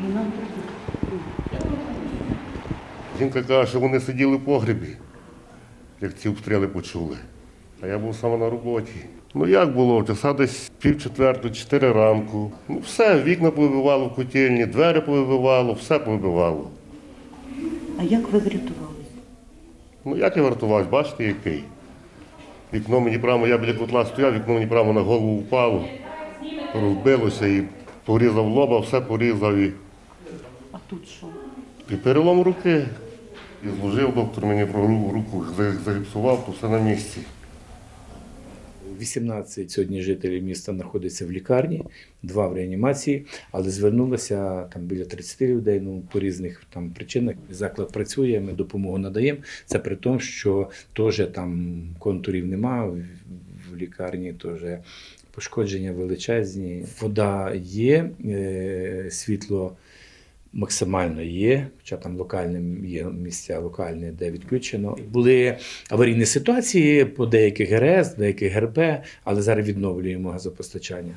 Жінка каже, що вони сиділи в погребі, як ці обстріли почули. А я був саме на роботі. Ну як було? Часа десь 3:45, 4 ранку. Ну все, вікна повибивало в котельні, двері повибивало, все повибивало. А як ви врятувалися? Ну як я врятувався, бачите який? Вікно мені прямо, я біля котла стояв, вікно мені прямо на голову впало, розбилося і порізав лоба, все порізав. А тут що? І перелом руки. І зложив доктор мені про руку, загіпсував, то все на місці. 18 сьогодні жителів міста знаходяться в лікарні, 2 в реанімації, але звернулося там біля 30 людей, по різних там причинах. Заклад працює, ми допомогу надаємо. Це при тому, що теж там контурів немає, в лікарні теж пошкодження величезні. Вода є, світло максимально є, хоча там локальні є місця локальні, де відключено. Були аварійні ситуації по деяких ГРС, деяких ГРП, але зараз відновлюємо газопостачання.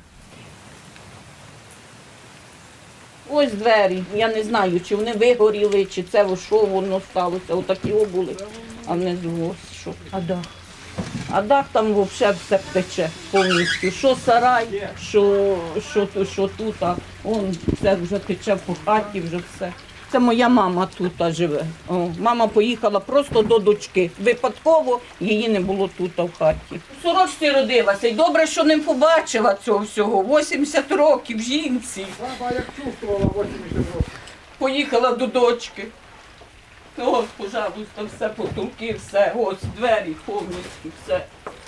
Ось двері. Я не знаю, чи вони вигоріли, чи це що воно сталося. Отакі були, а внизу ось що. А дах? А дах там взагалі все тече повністю. Що сарай, що тут, а он все вже тече по хаті, вже все. Це моя мама тут живе. О, мама поїхала просто до дочки. Випадково її не було тут в хаті. В Сорочці родилася і добре, що не побачила цього всього. 80 років жінці. Баба як чувствувала 80 років. Поїхала до дочки. Ось, пожалуйста, все, потолки, все, ось, двері повністю, все.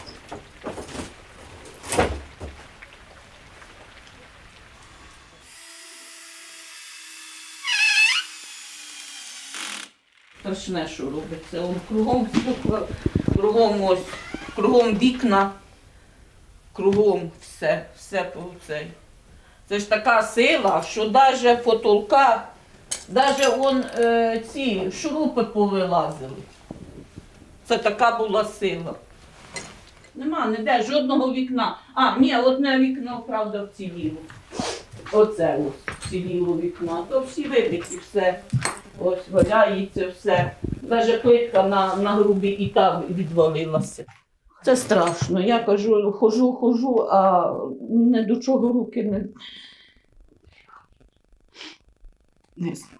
Страшне, що робиться. Он кругом стекла, кругом ось, кругом вікна, кругом все по цей. Це ж така сила, що навіть потолка, навіть вон ці шурупи повилазили. Це така була сила. Нема ніде жодного вікна. А, ні, одне вікно, правда, вціліло. Оце ось вціліло вікно. То всі вибиті, все. Ось валяється все. Навіть плитка на грубі і та відвалилася. Це страшно. Я кажу, хожу, а ні до чого руки не знаю.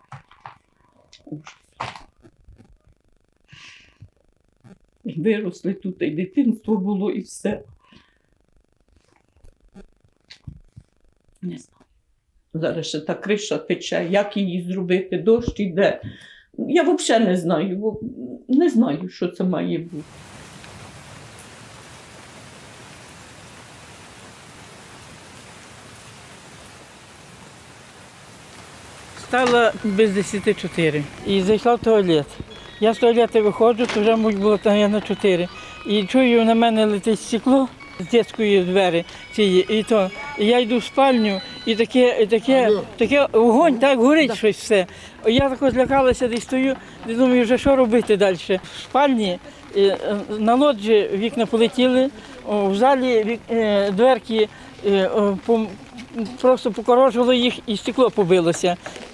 Виросли тут, і дитинство було, і все. Не знаю. Зараз ще та криша тече, як її зробити, дощ іде. Я взагалі не знаю, не знаю, що це має бути. Стала без 10:04 і зайшла в туалет. Я з туалету виходжу, то вже було на 4. І чую, на мене летить стекло з дитячої двері цієї. І я йду в спальню, і таке вогонь, так горить щось все. Я так злякалася, десь стою, і думаю, вже що робити далі. В спальні на лоджі вікна полетіли, в залі дверки просто покорожувало їх і стекло побилося.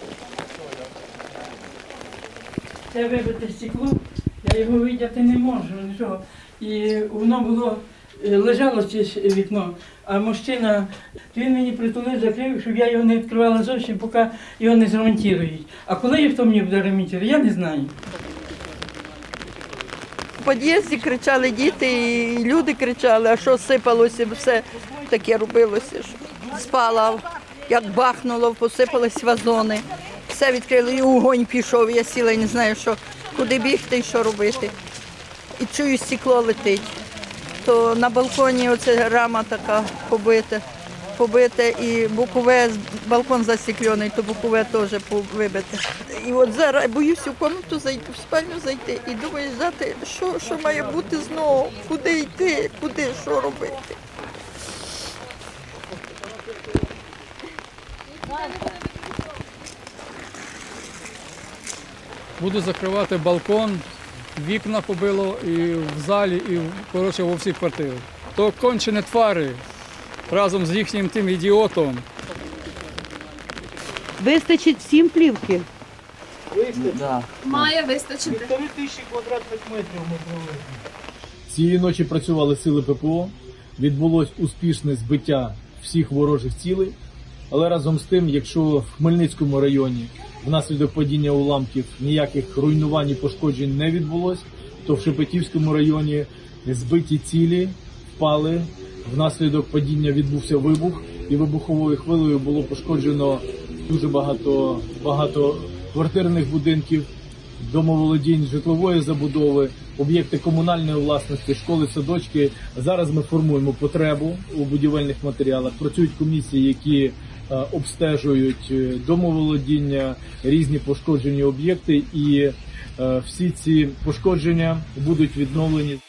Це вибите стекло, я його видати не можу, нічого. І воно було, лежало це вікно, а мужчина, він мені притулив, закрив, щоб я його не відкривала зовсім, поки його не зремонтують. А коли хто мені буде ремонтувати, я не знаю. У під'їзді кричали діти, і люди кричали, а що сипалося, все таке робилося. Спала, як бахнуло, посипались вазони. Все відкрили, і вогонь пішов, я сіла і не знаю, куди бігти і що робити. І чую, стекло летить. То на балконі оця рама така побита, і бокове, балкон застеклений, то бокове теж вибите. І от зараз боюся в кімнату зайти, в спальню зайти і думаю, що має бути знову, куди йти, що робити. Буду закривати балкон, вікна побило і в залі, і коротше, во всіх квартирах. То кончені твари разом з їхнім тим ідіотом Вистачить всім плівки? Має вистачити. Цієї ночі працювали сили ППО, відбулось успішне збиття всіх ворожих цілей, але разом з тим, якщо в Хмельницькому районі внаслідок падіння уламків ніяких руйнувань і пошкоджень не відбулось, то в Шепетівському районі збиті цілі впали, внаслідок падіння відбувся вибух, і вибуховою хвилею було пошкоджено дуже багато квартирних будинків, домоволодінь, житлової забудови, об'єкти комунальної власності, школи, садочки. Зараз ми формуємо потребу у будівельних матеріалах. Працюють комісії, які обстежують домоволодіння, різні пошкоджені об'єкти, і всі ці пошкодження будуть відновлені.